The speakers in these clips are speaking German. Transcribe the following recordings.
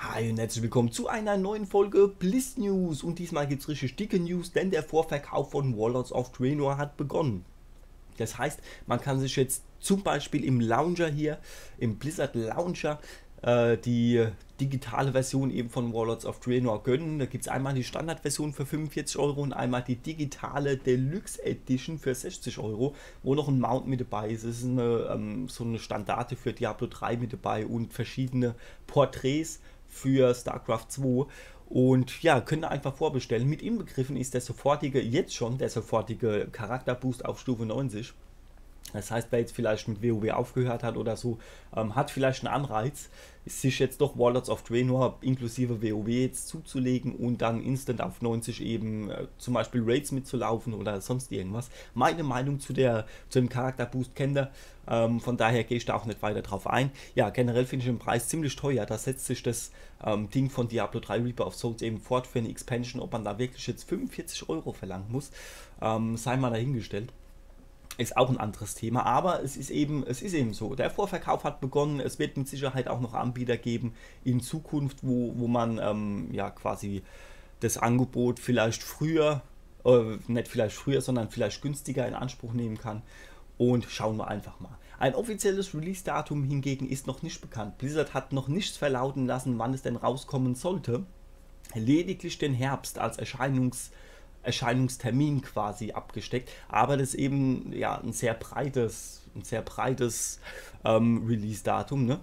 Hi und herzlich willkommen zu einer neuen Folge Bliss News. Und diesmal gibt es richtig dicke News, denn der Vorverkauf von Warlords of Draenor hat begonnen. Das heißt, man kann sich jetzt zum Beispiel im Launcher hier, im Blizzard Launcher, die digitale Version eben von Warlords of Draenor gönnen. Da gibt es einmal die Standardversion für 45 Euro und einmal die digitale Deluxe Edition für 60 Euro, wo noch ein Mount mit dabei ist. Es ist so eine Standarte für Diablo 3 mit dabei und verschiedene Porträts für StarCraft 2. Und ja, könnt ihr einfach vorbestellen. Mit inbegriffen ist jetzt schon der sofortige Charakterboost auf Stufe 90. Das heißt, wer jetzt vielleicht mit WoW aufgehört hat oder so, hat vielleicht einen Anreiz, sich jetzt doch Warlords of Draenor inklusive WoW jetzt zuzulegen und dann instant auf 90 eben zum Beispiel Raids mitzulaufen oder sonst irgendwas. Meine Meinung zu dem Charakterboost kennt ihr, von daher gehe ich da auch nicht weiter drauf ein. Ja, generell finde ich den Preis ziemlich teuer, da setzt sich das Ding von Diablo 3 Reaper of Souls eben fort für eine Expansion, ob man da wirklich jetzt 45 Euro verlangen muss, sei mal dahingestellt. Ist auch ein anderes Thema, aber es ist eben so. Der Vorverkauf hat begonnen, es wird mit Sicherheit auch noch Anbieter geben in Zukunft, wo man ja quasi das Angebot vielleicht früher, nicht vielleicht früher, sondern vielleicht günstiger in Anspruch nehmen kann. Und schauen wir einfach mal. Ein offizielles Release-Datum hingegen ist noch nicht bekannt. Blizzard hat noch nichts verlauten lassen, wann es denn rauskommen sollte. Lediglich den Herbst als Erscheinungstermin quasi abgesteckt, aber das ist eben ja ein sehr breites Release-Datum. Ne?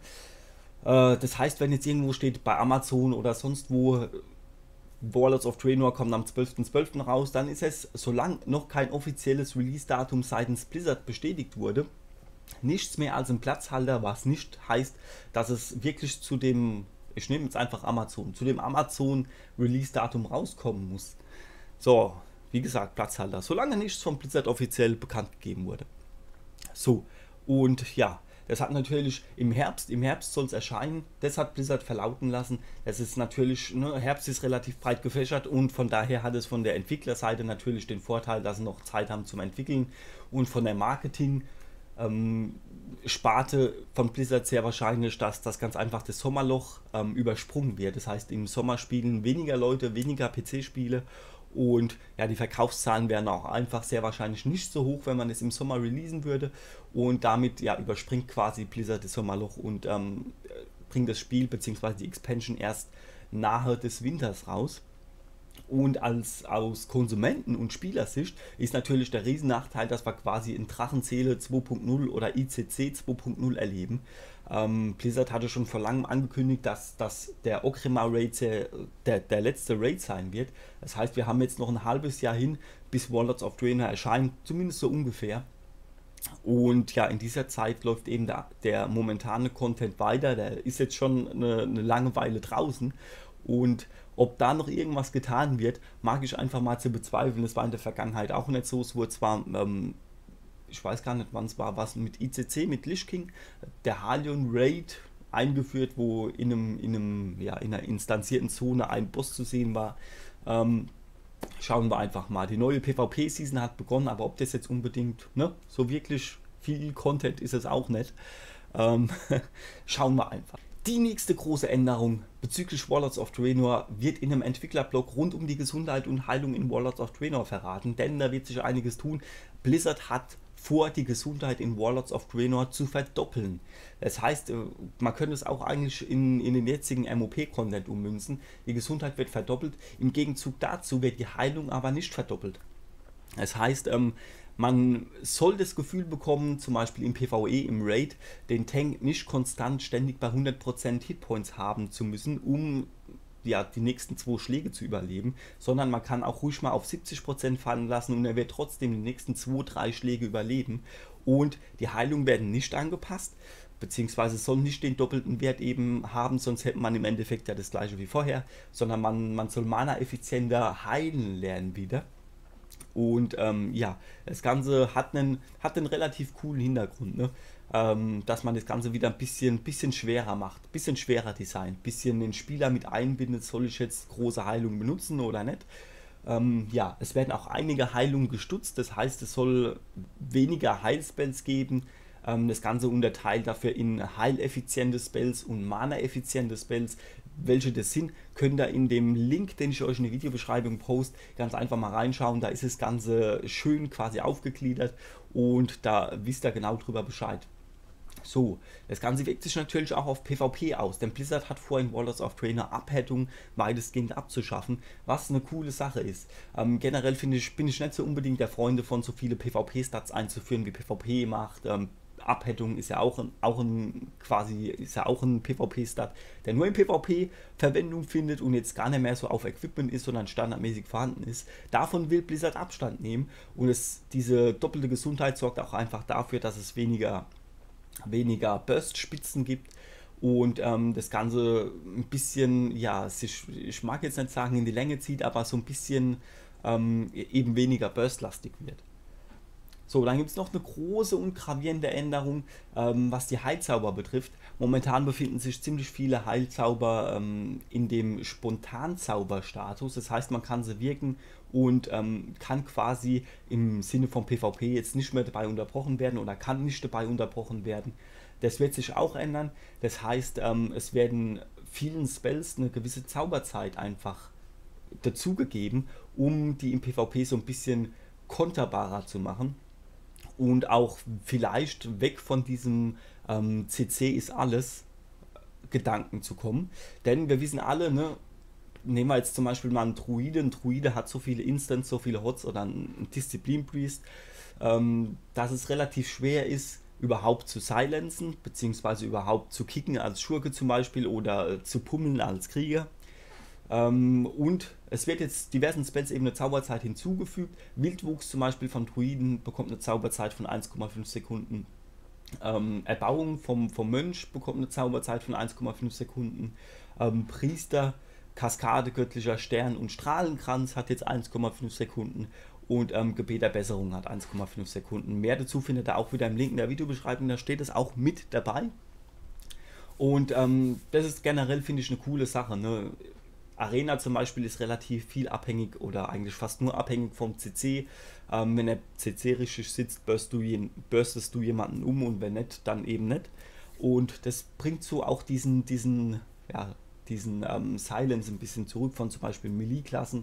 Das heißt, wenn jetzt irgendwo steht bei Amazon oder sonst wo, Warlords of Draenor kommt am 12.12. raus, dann ist es, solange noch kein offizielles Release-Datum seitens Blizzard bestätigt wurde, nichts mehr als ein Platzhalter, was nicht heißt, dass es wirklich ich nehme jetzt einfach Amazon, zu dem Amazon Release-Datum rauskommen muss. So, wie gesagt, Platzhalter. Solange nichts von Blizzard offiziell bekannt gegeben wurde. So, und ja, das hat natürlich im Herbst soll es erscheinen, das hat Blizzard verlauten lassen. Das ist natürlich, ne, Herbst ist relativ breit gefächert und von daher hat es von der Entwicklerseite natürlich den Vorteil, dass sie noch Zeit haben zum Entwickeln und von der Sparte von Blizzard sehr wahrscheinlich, dass das ganz einfach das Sommerloch übersprungen wird. Das heißt, im Sommer spielen weniger Leute, weniger PC-Spiele und ja, die Verkaufszahlen wären auch einfach sehr wahrscheinlich nicht so hoch, wenn man es im Sommer releasen würde. Und damit ja, überspringt quasi Blizzard das Sommerloch und bringt das Spiel bzw. die Expansion erst nahe des Winters raus. Und aus Konsumenten- und Spielersicht ist natürlich der Riesennachteil, dass wir quasi in Drachenzähle 2.0 oder ICC 2.0 erleben. Blizzard hatte schon vor langem angekündigt, dass der Orgrimmar Raid der letzte Raid sein wird. Das heißt, wir haben jetzt noch ein halbes Jahr hin, bis Warlords of Draenor erscheint, zumindest so ungefähr. Und ja, in dieser Zeit läuft eben der momentane Content weiter. Der ist jetzt schon eine lange Weile draußen. Und ob da noch irgendwas getan wird, mag ich einfach mal zu bezweifeln. Das war in der Vergangenheit auch nicht so. Es wurde zwar, ich weiß gar nicht wann es war, was mit ICC, mit Lich King, der Halion Raid eingeführt, wo ja, in einer instanzierten Zone ein Boss zu sehen war. Schauen wir einfach mal. Die neue PvP-Season hat begonnen, aber ob das jetzt unbedingt, ne, so wirklich viel Content ist es auch nicht. Ähm, Schauen wir einfach. Die nächste große Änderung bezüglich Warlords of Draenor wird in einem Entwicklerblog rund um die Gesundheit und Heilung in Warlords of Draenor verraten, denn da wird sich einiges tun. Blizzard hat vor, die Gesundheit in Warlords of Draenor zu verdoppeln. Das heißt, man könnte es auch eigentlich in den jetzigen MOP-Content ummünzen. Die Gesundheit wird verdoppelt, im Gegenzug dazu wird die Heilung aber nicht verdoppelt. Das heißt, man soll das Gefühl bekommen, zum Beispiel im PvE, im Raid, den Tank nicht konstant ständig bei 100% Hitpoints haben zu müssen, um ja, die nächsten 2 Schläge zu überleben, sondern man kann auch ruhig mal auf 70% fallen lassen und er wird trotzdem die nächsten 2-3 Schläge überleben. Und die Heilungen werden nicht angepasst, beziehungsweise soll nicht den doppelten Wert eben haben, sonst hätte man im Endeffekt ja das gleiche wie vorher, sondern man soll Mana effizienter heilen lernen wieder. Und ja, das Ganze hat einen relativ coolen Hintergrund, ne? Dass man das Ganze wieder ein bisschen schwerer macht, ein bisschen schwerer designt, ein bisschen den Spieler mit einbindet, soll ich jetzt große Heilung benutzen oder nicht. Ja, es werden auch einige Heilungen gestutzt, das heißt, es soll weniger Heilspells geben, Das Ganze unterteilt dafür in heileffiziente Spells und mana-effiziente Spells. Welche das sind, könnt ihr in dem Link, den ich euch in der Videobeschreibung poste, ganz einfach mal reinschauen. Da ist das Ganze schön quasi aufgegliedert und da wisst ihr genau drüber Bescheid. So, das Ganze wirkt sich natürlich auch auf PvP aus, denn Blizzard hat vor, in Warlords of Draenor Abhärtung weitestgehend abzuschaffen, was eine coole Sache ist. Generell bin ich nicht so unbedingt der Freund davon, so viele PvP-Stats einzuführen, wie PvP macht. Abhärtung ist ja auch ein PvP-Stat, der nur im PvP Verwendung findet und jetzt gar nicht mehr so auf Equipment ist, sondern standardmäßig vorhanden ist. Davon will Blizzard Abstand nehmen und diese doppelte Gesundheit sorgt auch einfach dafür, dass es weniger Burst-Spitzen gibt und das Ganze ein bisschen, ja, ich mag jetzt nicht sagen in die Länge zieht, aber so ein bisschen eben weniger Burst-lastig wird. So, dann gibt es noch eine große und gravierende Änderung, was die Heilzauber betrifft. Momentan befinden sich ziemlich viele Heilzauber in dem Spontanzauberstatus. Das heißt, man kann sie wirken und kann quasi im Sinne von PvP jetzt nicht mehr dabei unterbrochen werden oder kann nicht dabei unterbrochen werden. Das wird sich auch ändern. Das heißt, es werden vielen Spells eine gewisse Zauberzeit einfach dazugegeben, um die im PvP so ein bisschen konterbarer zu machen. Und auch vielleicht weg von diesem CC ist alles Gedanken zu kommen. Denn wir wissen alle, ne, nehmen wir jetzt zum Beispiel mal einen Druide. Ein Druide hat so viele Instants, so viele Hots oder ein Disziplin Priest, dass es relativ schwer ist, überhaupt zu silenzen, beziehungsweise überhaupt zu kicken als Schurke zum Beispiel oder zu pummeln als Krieger. Und es wird jetzt diversen Spells eben eine Zauberzeit hinzugefügt. Wildwuchs zum Beispiel von Druiden bekommt eine Zauberzeit von 1,5 Sekunden. Erbauung vom Mönch bekommt eine Zauberzeit von 1,5 Sekunden. Priester, Kaskade, göttlicher Stern und Strahlenkranz hat jetzt 1,5 Sekunden. Und Gebet-Erbesserung hat 1,5 Sekunden. Mehr dazu findet ihr auch wieder im Link in der Videobeschreibung, da steht es auch mit dabei. Und das ist generell, finde ich, eine coole Sache, ne? Arena zum Beispiel ist relativ viel abhängig oder eigentlich fast nur abhängig vom CC. Wenn der CC richtig sitzt, burstest du jemanden um und wenn nicht, dann eben nicht. Und das bringt so auch diesen Silence ein bisschen zurück von zum Beispiel Melee-Klassen,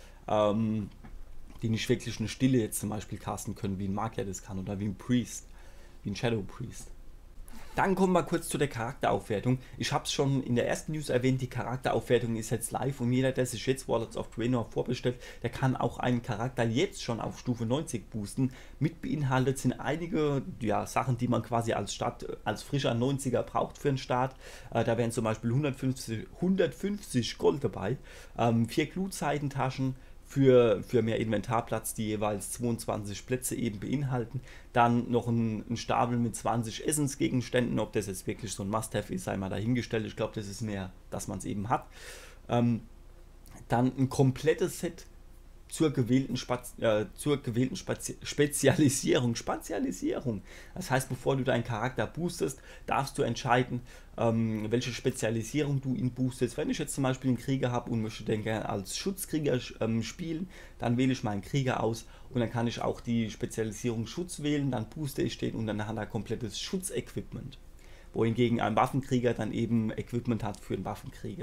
die nicht wirklich eine Stille jetzt zum Beispiel casten können, wie ein Magier das kann oder wie ein Priest, wie ein Shadow Priest. Dann kommen wir kurz zu der Charakteraufwertung. Ich habe es schon in der ersten News erwähnt, die Charakteraufwertung ist jetzt live und jeder, der sich jetzt Warlords of Draenor vorbestellt, der kann auch einen Charakter jetzt schon auf Stufe 90 boosten. Mit beinhaltet sind einige Sachen, die man quasi als frischer 90er braucht für den Start. Da wären zum Beispiel 150 Gold dabei, 4 Glutzeitentaschen, für mehr Inventarplatz, die jeweils 22 Plätze eben beinhalten. Dann noch ein Stapel mit 20 Essensgegenständen. Ob das jetzt wirklich so ein Must-Have ist, sei mal dahingestellt. Ich glaube, das ist mehr, dass man es eben hat. Dann ein komplettes Set zur gewählten Spezialisierung. Das heißt, bevor du deinen Charakter boostest, darfst du entscheiden, welche Spezialisierung du ihn boostest. Wenn ich jetzt zum Beispiel einen Krieger habe und möchte den gerne als Schutzkrieger spielen, dann wähle ich meinen Krieger aus und dann kann ich auch die Spezialisierung Schutz wählen, dann booste ich den und dann hat er komplettes Schutzequipment. Wohingegen ein Waffenkrieger dann eben Equipment hat für einen Waffenkrieger.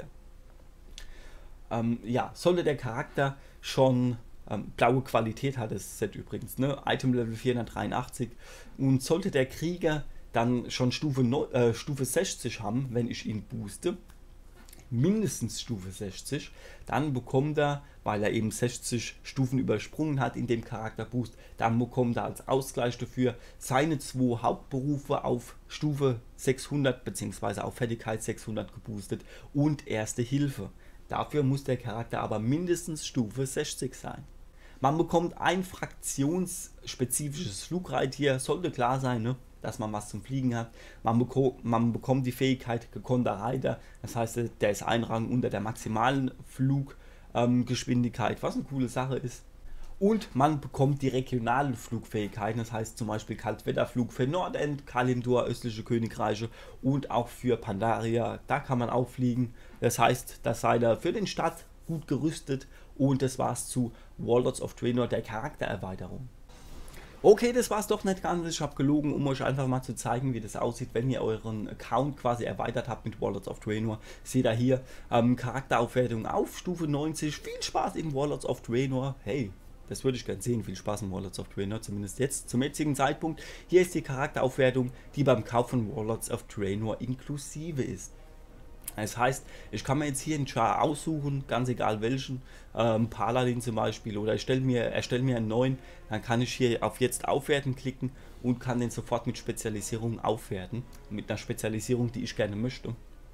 Sollte der Charakter schon blaue Qualität hat das Set übrigens, ne? Item Level 483, und sollte der Krieger dann schon Stufe 60 haben, wenn ich ihn booste, mindestens Stufe 60, dann bekommt er, weil er eben 60 Stufen übersprungen hat in dem Charakterboost, dann bekommt er als Ausgleich dafür seine 2 Hauptberufe auf Stufe 600 bzw. auf Fertigkeit 600 geboostet und Erste Hilfe. Dafür muss der Charakter aber mindestens Stufe 60 sein. Man bekommt ein fraktionsspezifisches Flugreittier, sollte klar sein, ne, dass man was zum Fliegen hat. Man bekommt die Fähigkeit gekonnter Reiter, das heißt, der ist ein Rang unter der maximalen Fluggeschwindigkeit, was eine coole Sache ist. Und man bekommt die regionalen Flugfähigkeiten, das heißt zum Beispiel Kaltwetterflug für Nordend, Kalimdor, östliche Königreiche und auch für Pandaria, da kann man auch fliegen. Das heißt, da seid ihr für den Start gut gerüstet und das war's zu Warlords of Draenor, der Charaktererweiterung. Okay, das war es doch nicht ganz. Ich habe gelogen, um euch einfach mal zu zeigen, wie das aussieht, wenn ihr euren Account quasi erweitert habt mit Warlords of Draenor. Seht ihr hier, Charakteraufwertung auf Stufe 90. Viel Spaß in Warlords of Draenor. Hey, das würde ich gerne sehen. Viel Spaß in Warlords of Draenor, zumindest jetzt, zum jetzigen Zeitpunkt. Hier ist die Charakteraufwertung, die beim Kauf von Warlords of Draenor inklusive ist. Das heißt, ich kann mir jetzt hier einen Char aussuchen, ganz egal welchen, Paladin zum Beispiel, oder erstelle mir einen neuen, dann kann ich hier auf Jetzt aufwerten klicken und kann den sofort mit Spezialisierung aufwerten, mit einer Spezialisierung, die ich gerne möchte.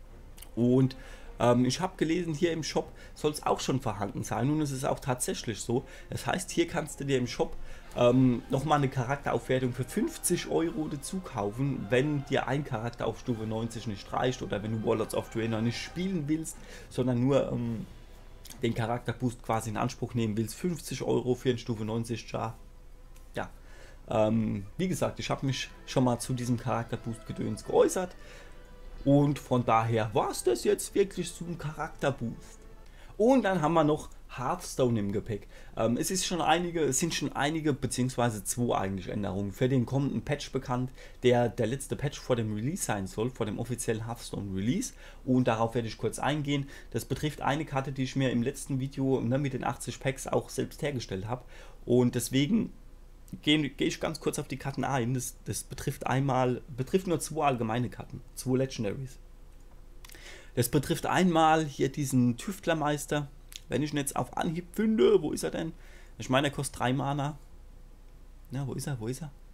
Und ich habe gelesen, hier im Shop soll es auch schon vorhanden sein und es ist auch tatsächlich so. Das heißt, hier kannst du dir im Shop nochmal eine Charakteraufwertung für 50 € dazu kaufen, wenn dir ein Charakter auf Stufe 90 nicht reicht oder wenn du Warlords of Draenor nicht spielen willst, sondern nur den Charakterboost quasi in Anspruch nehmen willst. 50 € für einen Stufe 90 Char. Ja, wie gesagt, ich habe mich schon mal zu diesem Charakterboost-Gedöns geäußert. Und von daher war es das jetzt wirklich zum Charakterboost. Und dann haben wir noch Hearthstone im Gepäck. Es sind schon einige, beziehungsweise 2 eigentlich Änderungen für den kommenden Patch bekannt, der letzte Patch vor dem Release sein soll, vor dem offiziellen Hearthstone Release. Und darauf werde ich kurz eingehen. Das betrifft eine Karte, die ich mir im letzten Video mit den 80 Packs auch selbst hergestellt habe. Und deswegen gehe ich ganz kurz auf die Karten ein. Das betrifft nur 2 allgemeine Karten, 2 Legendaries. Das betrifft einmal hier diesen Tüftlermeister. Wenn ich ihn jetzt auf Anhieb finde, wo ist er denn? Ich meine, er kostet 3 Mana. Na, wo ist er? Wo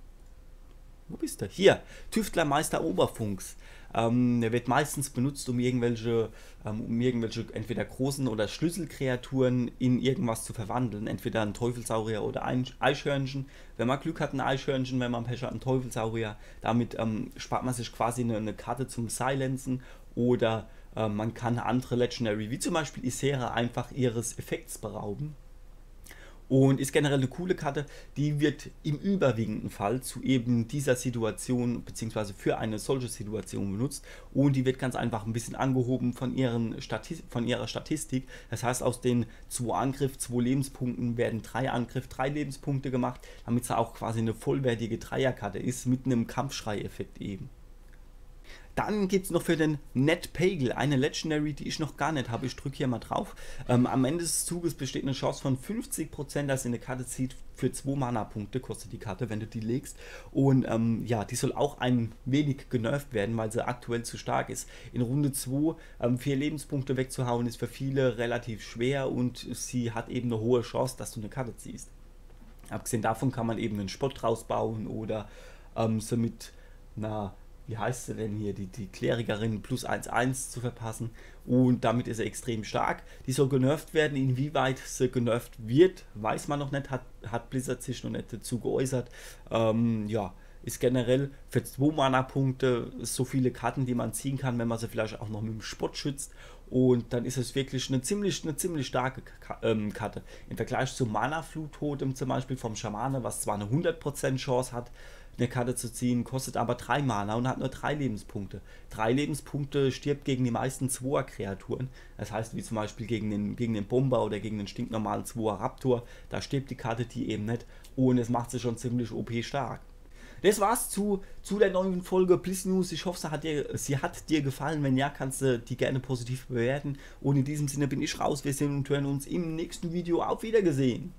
bist du? Hier, Tüftlermeister Oberfunks. Der wird meistens benutzt, um irgendwelche entweder großen oder Schlüsselkreaturen in irgendwas zu verwandeln. Entweder ein Teufelssaurier oder ein Eichhörnchen. Wenn man Glück hat, ein Eichhörnchen, wenn man Pech hat, ein Teufelssaurier. Damit spart man sich quasi eine Karte zum Silenzen oder man kann andere Legendary, wie zum Beispiel Ysera, einfach ihres Effekts berauben. Und ist generell eine coole Karte, die wird im überwiegenden Fall zu eben dieser Situation bzw. für eine solche Situation benutzt und die wird ganz einfach ein bisschen angehoben von ihrer Statistik. Das heißt, aus den 2 Angriff, 2 Lebenspunkten werden 3 Angriff, 3 Lebenspunkte gemacht, damit sie auch quasi eine vollwertige Dreierkarte ist mit einem Kampfschrei-Effekt eben. Dann gibt es noch für den Ned Pagel eine Legendary, die ich noch gar nicht habe. Ich drücke hier mal drauf. Am Ende des Zuges besteht eine Chance von 50%, dass sie eine Karte zieht. Für 2 Mana-Punkte kostet die Karte, wenn du die legst. Und ja, die soll auch ein wenig genervt werden, weil sie aktuell zu stark ist. In Runde 2 4 Lebenspunkte wegzuhauen ist für viele relativ schwer und sie hat eben eine hohe Chance, dass du eine Karte ziehst. Abgesehen davon kann man eben einen Spott draus bauen oder so mit einer, wie heißt sie denn hier, die Klerigerin plus 1/1 zu verpassen und damit ist er extrem stark. Die soll genervt werden, inwieweit sie genervt wird, weiß man noch nicht, hat Blizzard sich noch nicht dazu geäußert. Ja, ist generell für 2 Mana-Punkte so viele Karten, die man ziehen kann, wenn man sie vielleicht auch noch mit dem Spott schützt. Und dann ist es wirklich eine ziemlich starke Karte. Im Vergleich zu Mana-Flut-Totem zum Beispiel vom Schamane, was zwar eine 100% Chance hat, eine Karte zu ziehen, kostet aber 3 Mana und hat nur 3 Lebenspunkte. 3 Lebenspunkte stirbt gegen die meisten 2er-Kreaturen. Das heißt, wie zum Beispiel gegen den Bomber oder gegen den stinknormalen 2er-Raptor. Da stirbt die Karte die eben nicht und es macht sie schon ziemlich OP stark. Das war's zu der neuen Folge Blizz News. Ich hoffe, sie hat dir gefallen. Wenn ja, kannst du die gerne positiv bewerten. Und in diesem Sinne bin ich raus. Wir sehen und hören uns im nächsten Video. Auf Wiedersehen.